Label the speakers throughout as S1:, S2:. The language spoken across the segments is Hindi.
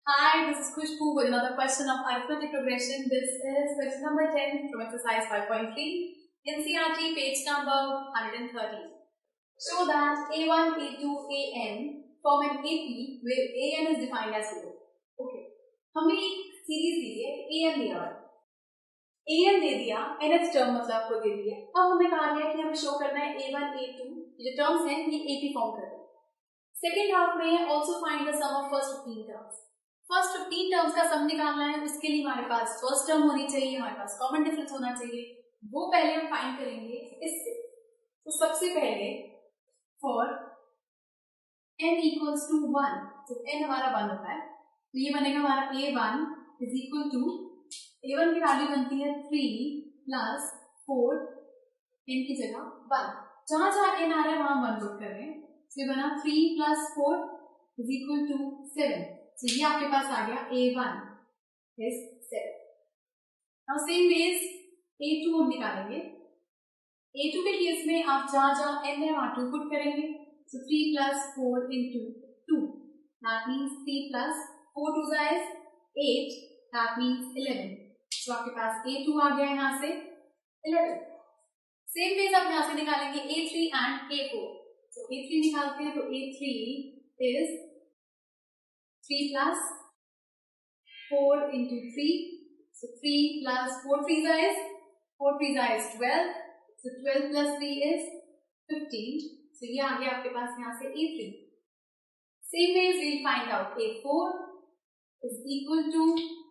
S1: Hi, this is Khushbu with another question of arithmetic progression. This is question number 10 from exercise 5.3, NCERT page number 130. Show that A1, A2, An form an AP where An is defined as 0. Okay, हमें एक सीरीज दी है, An दिया हुआ है, An दे दिया, nth टर्म मतलब आपको दे दिया। अब हमें कहा गया कि हमें शो करना है A1, A2 जो टर्म्स हैं ये AP फॉर्म कर रहे हैं। सेकेंड हाफ में also find the sum of first 15 terms. First 15 terms का सम निकालना है, उसके लिए हमारे पास फर्स्ट टर्म होनी चाहिए, हमारे पास कॉमन डिफरेंस होना चाहिए, वो पहले हम फाइंड करेंगे इससे। तो सबसे पहले फॉर n इक्वल्स टू 1, तो n हमारा 1 होता है तो ये बनेगा हमारा a1 is equal to a1 की वैल्यू बनती है 3 प्लस 4 n की जगह 1। जहां जहां n आ रहा है वहां 1 पुट कर रहे हैं, तो ये बना 3 प्लस 4 इज इक्वल टू 7। तो ये आपके पास आ गया a1 is 7। Now same veg a2 हम निकालेंगे। a2 के केस में आप जहां जहां n है वहां 2 पुट करेंगे, so 3 plus 4 into 2, that means 3 plus 4 2 is 8, that means 11। so आपके पास a2 आ गया यहाँ से 11। सेम वेज आप यहाँ से निकालेंगे a3 and a4। so a3 निकालते हैं तो a3 is 3 plus 4 into 3, so 3 plus 4 3 is 12, so 12 plus 3 is 15, so ये आ गया आपके पास यहाँ से a3। Same ways we'll find out a4 is equal to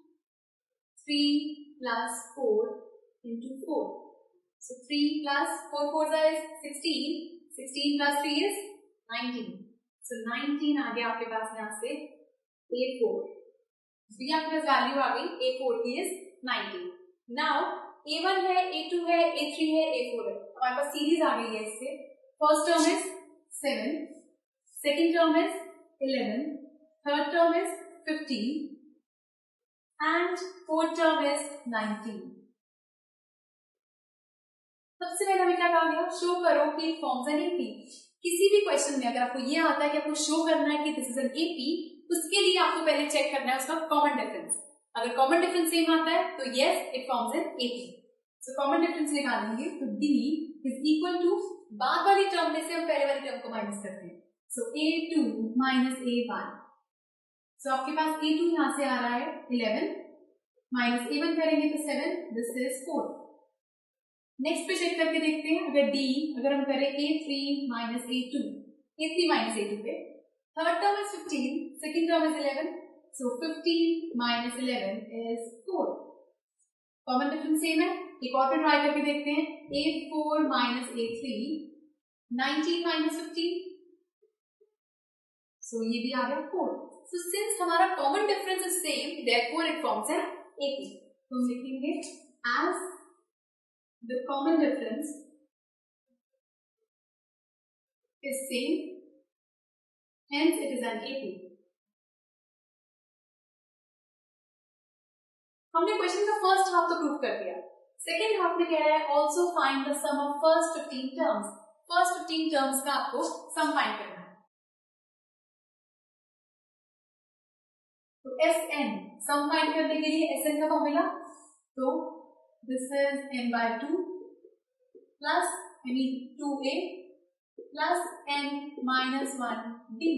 S1: 3 plus 4 into 4, so 3 plus 4 4 is 16, 16 plus 3 is 19, so 19 आ गया आपके पास यहाँ से a4। so ये आपके पास वैल्यू आ गई a4 की is 19। नाउ a1 है, a2 है, a3 है, a4 है, हमारे पास सीरीज आ गई है इससे। First term is 7, second term is 11, third term is 15 and fourth term is 19। सबसे पहले हमें क्या कहा गया, शो करो कि फॉर्म्स एन एपी। किसी भी क्वेश्चन में अगर आपको ये आता है कि आपको शो करना है कि दिस इज एन एपी, उसके लिए आपको पहले चेक करना है उसका कॉमन डिफरेंस। अगर कॉमन डिफरेंस सेम आता है तो yes it forms an AP. So common difference निकालेंगे तो d इज इक्वल टू, बाद वाली टर्म में से हम पहले वाली टर्म को माइनस करते हैं, सो a2 माइनस a1। सो आपके पास a2 यहां से आ रहा है 11 माइनस a1 करेंगे तो 7, दिस इज 4। नेक्स्ट पे चेक करके देखते हैं, अगर हम करें a3 minus a2, a3 minus a2 पे, third term is 15, second term is 11, so 15 minus 11 is 4। Common difference same है, एक और पे ट्राई करके देखते हैं, a4 माइनस a3, 19 माइनस 15, सो ये भी आ गया 4। सो सिंस हमारा common difference is same, therefore it forms an AP. तो हम लिखेंगे as the common difference is same, hence it is an AP। हमने क्वेश्चन का फर्स्ट हाफ तो प्रूव कर दिया। सेकेंड हाफ में कह रहा है also find the sum of first 15 terms. First 15 terms का आपको सम फाइंड करना है। तो Sn सम फाइंड करने के लिए Sn का फॉर्मूला, तो this is n by 2 plus 2a plus n minus 1d।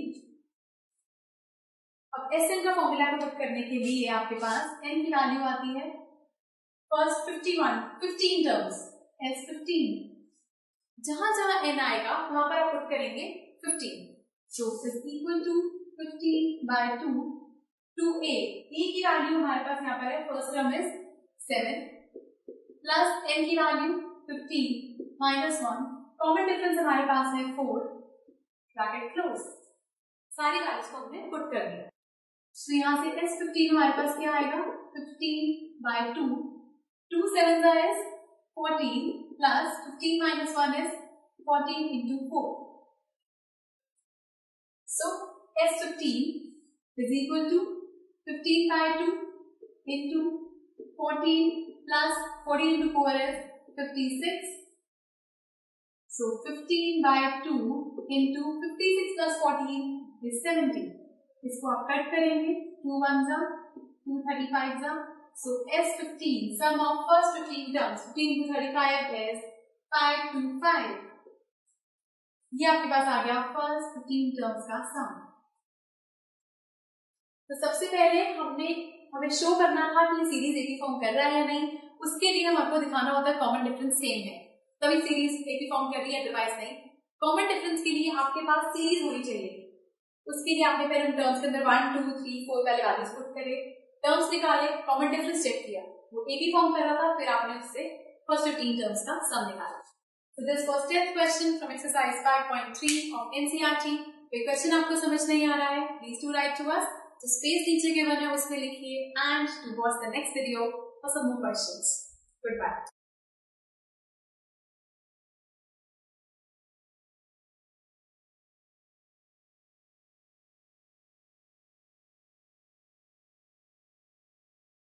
S1: अब Sn का फॉर्मूला को पुट करने के लिए आपके पास n की वैल्यू आती है फर्स्ट 15 टर्म्स S15, जहां जहां n आएगा वहां पर आप पुट करेंगे 15, so is equal to 15 by 2 2a। a की वैल्यू हमारे पास यहाँ पर है, first term is 7 plus n की वैल्यू 15 माइनस 1, कॉमन डिफरेंस हमारे पास है 4, ब्रैकेट क्लोज। सारी वैल्यूज को हमने पुट कर दिया। तो यहाँ से S15 हमारे पास क्या आएगा, 15 by 2, 2 7 is 14 plus 15 minus 1 is 14 into 4, so S15 is equal to 15 by 2 into 14 plus 14 into 4 is 56, so 15 by 2 into 56 plus 14 is 70, इसको आप कट करेंगे, 2 1 जा 2 35 जा, so S15 sum of first 15 terms 15 to 35 is 525. ये आपके पास आ गया फर्स्ट 15 टर्म्स का सम। तो सबसे पहले हमें शो करना था कि सीरीज एक ही फॉर्म कर रहा है या नहीं। उसके लिए हम आपको दिखाना होता है कॉमन डिफरेंस सेम है, तभी सीरीज एक ही फॉर्म कर रही है, अदरवाइज नहीं। कॉमन डिफरेंस के लिए आपके पास सीरीज होनी चाहिए। उसके लिए आपने पहले टर्म्स के अंदर 1 2 3 4 पहले वैल्यूज पुट करे, टर्म्स निकाले, कॉमन डिफरेंस चेक किया, वो एक ही फॉर्म कर रहा था, फिर आपने उससे फर्स्ट 15 टर्म्स का सम निकाला। So this was 10th question from exercise 5.3 of NCERT। कोई क्वेश्चन आपको समझ नहीं आ रहा है, please to write to us. जो स्पेस नीचे गिवन है उसमें लिखिए, and to watch the next video for some more questions. Good bye.